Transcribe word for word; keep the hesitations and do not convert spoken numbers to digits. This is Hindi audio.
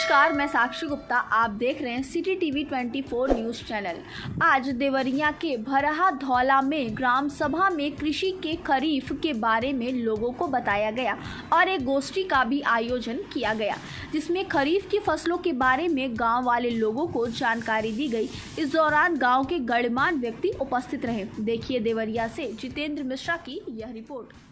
नमस्कार, मैं साक्षी गुप्ता। आप देख रहे हैं सिटी टीवी चौबीस न्यूज चैनल। आज देवरिया के भरहा धौला में ग्राम सभा में कृषि के खरीफ के बारे में लोगों को बताया गया और एक गोष्ठी का भी आयोजन किया गया, जिसमें खरीफ की फसलों के बारे में गांव वाले लोगों को जानकारी दी गई। इस दौरान गांव के गणमान्य व्यक्ति उपस्थित रहे। देखिए देवरिया से जितेंद्र मिश्रा की यह रिपोर्ट।